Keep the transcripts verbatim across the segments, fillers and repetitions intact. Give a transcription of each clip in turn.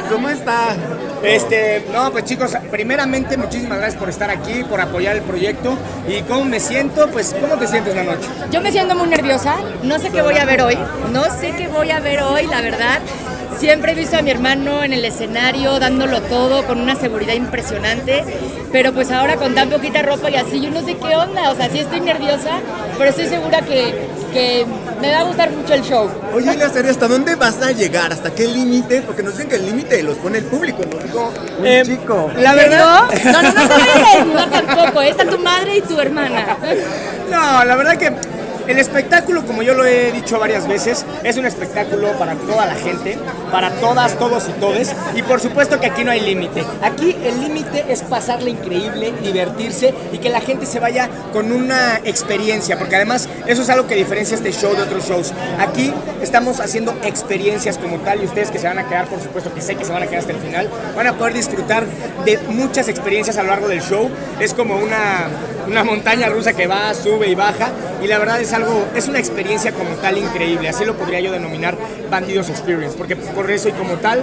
¿cómo está? Este, no, pues chicos, primeramente muchísimas gracias por estar aquí, por apoyar el proyecto. ¿Y cómo me siento? Pues, ¿cómo te sientes la noche? Yo me siento muy nerviosa, no sé qué voy a ver hoy, no sé qué voy a ver hoy, la verdad. Siempre he visto a mi hermano en el escenario dándolo todo con una seguridad impresionante, pero pues ahora con tan poquita ropa y así, yo no sé qué onda, o sea, sí estoy nerviosa, pero estoy segura que, que me va a gustar mucho el show. Oye, la serie, ¿hasta dónde vas a llegar? ¿Hasta qué límite? Porque nos dicen que el límite los pone el público, nos dijo un Eh, chico. La verdad... No, no, no te vayas a desnudar tampoco, está tu madre y tu hermana. No, la verdad que el espectáculo, como yo lo he dicho varias veces, es un espectáculo para toda la gente, para todas, todos y todes, y por supuesto que aquí no hay límite. Aquí el límite es pasarle increíble, divertirse y que la gente se vaya con una experiencia, porque además eso es algo que diferencia este show de otros shows. Aquí estamos haciendo experiencias como tal y ustedes que se van a quedar, por supuesto que sé que se van a quedar hasta el final, van a poder disfrutar de muchas experiencias a lo largo del show. Es como una, una montaña rusa que va, sube y baja, y la verdad es algo, es una experiencia como tal increíble, así lo podría yo denominar Bandidos Experience, porque por eso y como tal,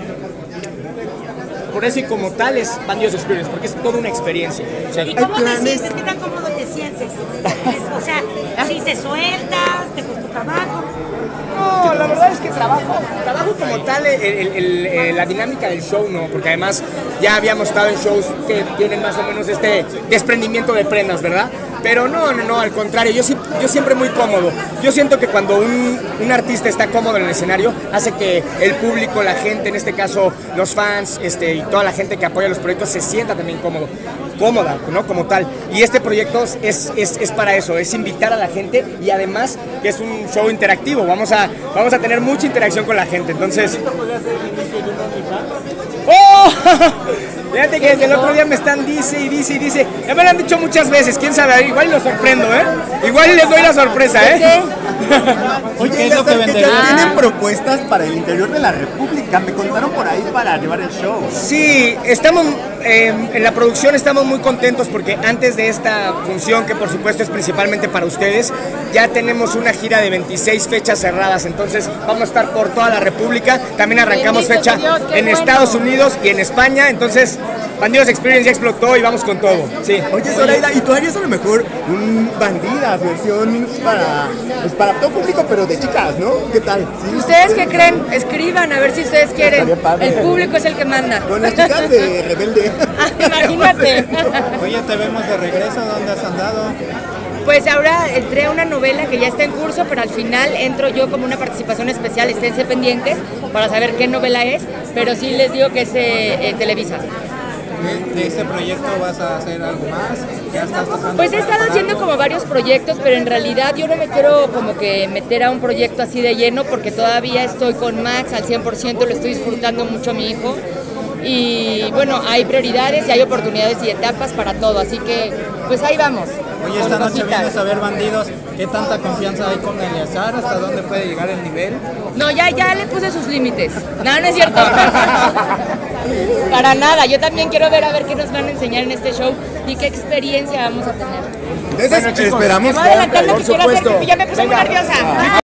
por eso y como tal es Bandidos Experience, porque es toda una experiencia. O sea, ¿Y cómo te sientes? ¿Qué tan cómodo te sientes? O sea, si te sueltas, te cuesta trabajo. No, la verdad es que trabajo, trabajo como tal, el, el, el, el, la dinámica del show no, porque además ya habíamos estado en shows que tienen más o menos este desprendimiento de prendas, ¿verdad? Pero no, no, no, al contrario, yo, yo siempre muy cómodo. Yo siento que cuando un, un artista está cómodo en el escenario, hace que el público, la gente, en este caso los fans este, y toda la gente que apoya los proyectos se sienta también cómodo, cómoda, ¿no? Como tal. Y este proyecto es, es, es para eso, es invitar a la gente y además que es un show interactivo. Vamos a, vamos a tener mucha interacción con la gente, entonces... ¡Oh! Fíjate que desde el otro día me están dice y dice y dice. Ya me lo han dicho muchas veces, quién sabe, igual lo sorprendo, ¿eh? Igual les doy la sorpresa, ¿eh? Oye, ¿qué es lo que venderían? ¿Tienen propuestas para el interior de la República? Me contaron por ahí para llevar el show. Sí, estamos eh, en la producción estamos muy contentos porque antes de esta función, que por supuesto es principalmente para ustedes, ya tenemos una gira de veintiséis fechas cerradas, entonces vamos a estar por toda la República. También arrancamos fecha en Estados Unidos y en España, entonces Bandidos Experience ya explotó y vamos con todo. Sí. Oye, Zoraida, ¿y tú harías a lo mejor un Bandidas versión para, pues para todo público, pero de chicas, ¿no? ¿Qué tal? ¿Sí? ¿Ustedes qué creen? Escriban a ver si ustedes quieren. El público es el que manda. Con las chicas de Rebelde. Imagínate. Oye, te vemos de regreso, ¿dónde has andado? Pues ahora entré a una novela que ya está en curso, pero al final entro yo como una participación especial, esténse pendientes para saber qué novela es, pero sí les digo que es eh, eh, Televisa. ¿De este proyecto vas a hacer algo más? ¿Ya estás tocando? Pues he estado haciendo como varios proyectos, pero en realidad yo no me quiero como que meter a un proyecto así de lleno porque todavía estoy con Max al cien por ciento, lo estoy disfrutando mucho a mi hijo. Y bueno, hay prioridades y hay oportunidades y etapas para todo, así que pues ahí vamos. Oye, esta noche vienes a ver Bandidos, ¿qué tanta confianza hay con Eleazar? ¿Hasta dónde puede llegar el nivel? No, ya, ya le puse sus límites. No, no es cierto. Para nada, yo también quiero ver a ver qué nos van a enseñar en este show y qué experiencia vamos a tener. Entonces, Bueno, chicos, esperamos. Me voy adelantando por que quiero hacer supuesto. pipí, ya me puse muy Venga. nerviosa.